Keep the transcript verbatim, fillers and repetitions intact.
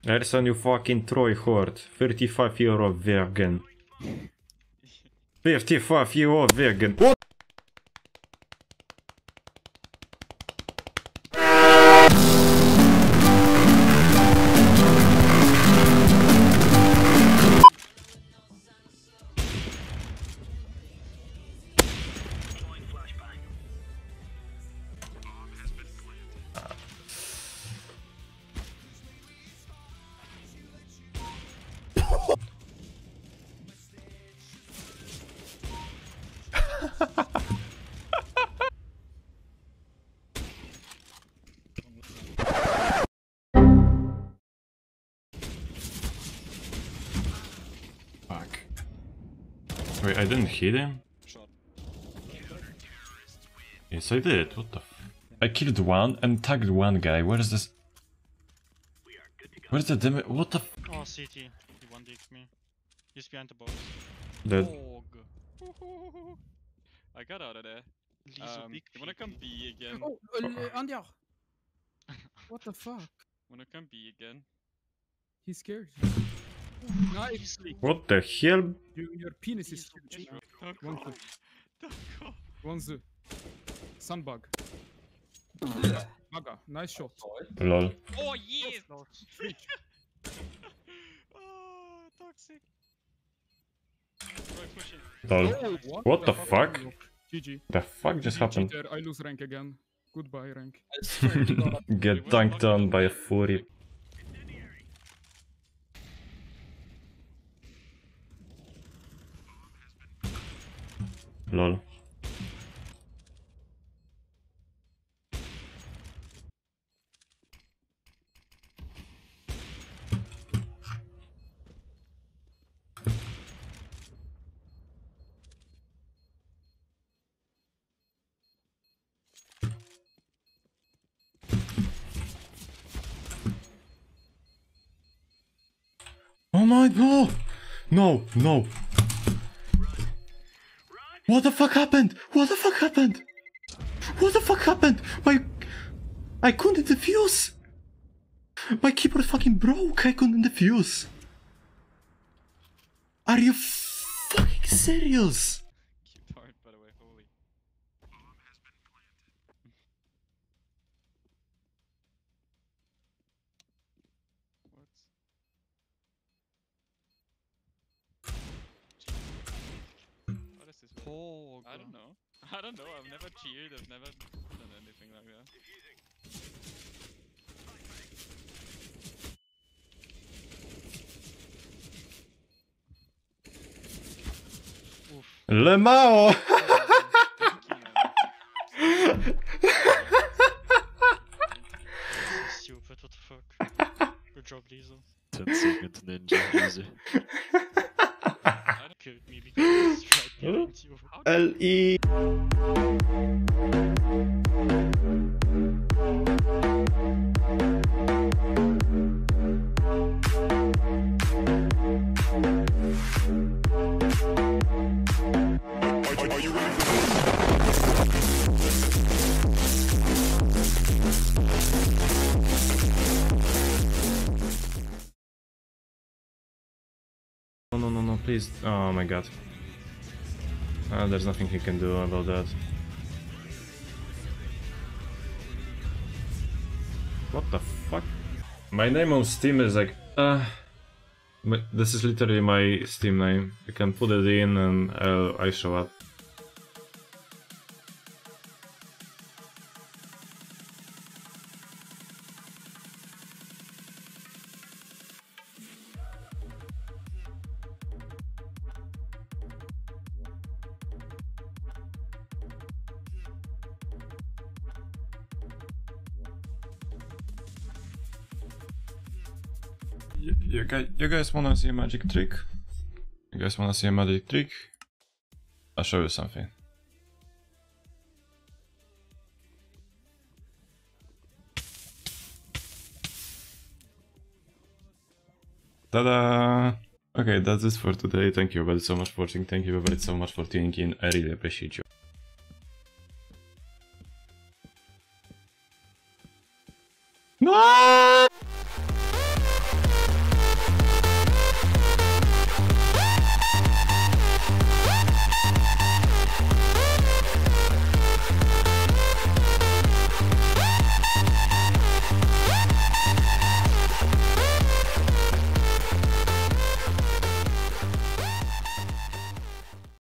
There's a new fucking Troy Horde. thirty-five euro vegan. fifty-five euro vegan. What? Fuck. Wait, I didn't hit him? Yes, I did. What the f- I killed one and tagged one guy. Where is this? Where's the demo? What the f- Oh, C T. He one D X'd me. He's behind the box. Dead. Org. I got out of there. Lisu Um, big you wanna come B again? Oh, uh, Andia! What the fuck? Wanna come B again? He's scared. Nice! What the hell? You, your penis is huge. Don't One go. two. Don't go. One two. Sunbug. Maga, nice shot. Lol. Oh yes! Freak. Oh, toxic. Right, pushing. Lol. Oh, What the fuck? G G. The fuck just G G happened? cheater, I lose rank again. Goodbye rank. Get dunked on by a furry. Lol. Oh my god! No, no. What the fuck happened? What the fuck happened? What the fuck happened? My... I couldn't defuse! My keyboard fucking broke, I couldn't defuse! Are you fucking serious? Keep hard, by the way, holy. What? What is this? Org. I don't know. I don't know. I've never cheered. I've never done anything like that. Le Mao! Stupid, what the fuck. Good job, Lisu. ten seconds ninja, easy. Killed me because he's right behind you. L E No, no, no, no, please. Oh my god. Uh, there's nothing he can do about that. What the fuck? My name on Steam is like... Uh, my, this is literally my Steam name. You can put it in and uh, I show up. You, you, guys, you guys wanna see a magic trick? You guys wanna see a magic trick? I'll show you something. Ta-da! Okay, that's it for today. Thank you very so much for watching. Thank you very so much for tuning in. I really appreciate you.